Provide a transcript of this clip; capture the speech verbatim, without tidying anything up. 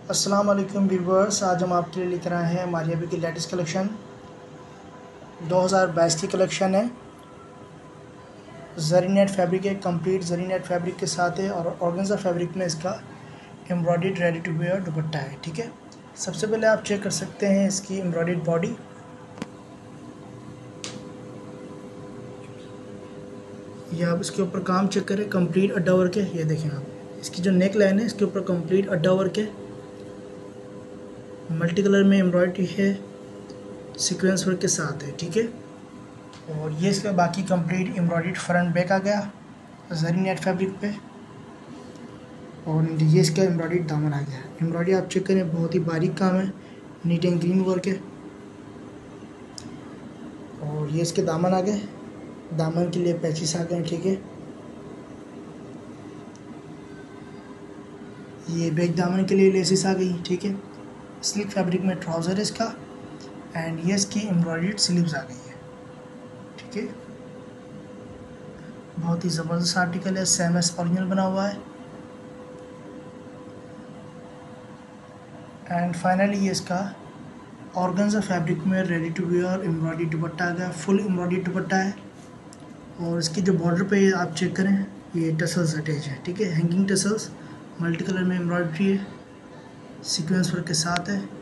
अस्सलाम वालेकुम व्यूवर्स, आज हम आपके लिए लेकर आए हैं हमारी अभी की लेटेस्ट कलेक्शन दो हज़ार बाईस की कलेक्शन है। जरी नेट फैब्रिक है, कंप्लीट जरी नेट फैब्रिक के साथ है और ऑर्गेन्जा फैब्रिक में इसका embroidered ready to wear dupatta है। ठीक है, सबसे पहले आप चेक कर सकते हैं इसकी एम्ब्रॉयडर्ड बॉडी। ये आप इसके ऊपर काम चेक करें, कंप्लीट अड्डा वर्क है। ये देखें आप, इसकी जो नेक लाइन है इसके ऊपर कंप्लीट अड्डा वर्क है, मल्टी कलर में एम्ब्रॉयडरी है, सीक्वेंस वर्क के साथ है। ठीक है, और ये इसका बाकी कंप्लीट एम्ब्रॉयडर्ड फ्रंट बैक आ गया जरी नेट फैब्रिक पे, और ये इसका एम्ब्रॉयडर्ड दामन आ गया। एम्ब्रॉयडरी आप चेक करें, बहुत ही बारीक काम है, नीट एंड ग्रीन वर्क है। और ये इसके दामन आ गए, दामन के लिए पैचेस आ गए। ठीक है, ये बैक दामन के लिए लेसेस आ गई। ठीक है, स्लिक फैब्रिक में ट्राउज़र है इसका, एंड ये इसकी एम्ब्रॉयडर्ड स्लीव्स आ गई है। ठीक है, बहुत ही ज़बरदस्त आर्टिकल है, सेम एस ओरिजिनल बना हुआ है। एंड फाइनली ये इसका ऑर्गेन्जा फैब्रिक में ready to wear embroidered dupatta आ गया, फुल एम्ब्रॉयडर्ड दुपट्टा है। और इसकी जो बॉर्डर पे आप चेक करें, ये टसल्स अटैच है। ठीक है, हैंगिंग टसल्स, मल्टी कलर में एम्ब्रॉयडरी है, सीक्वेंस वर्क के साथ है।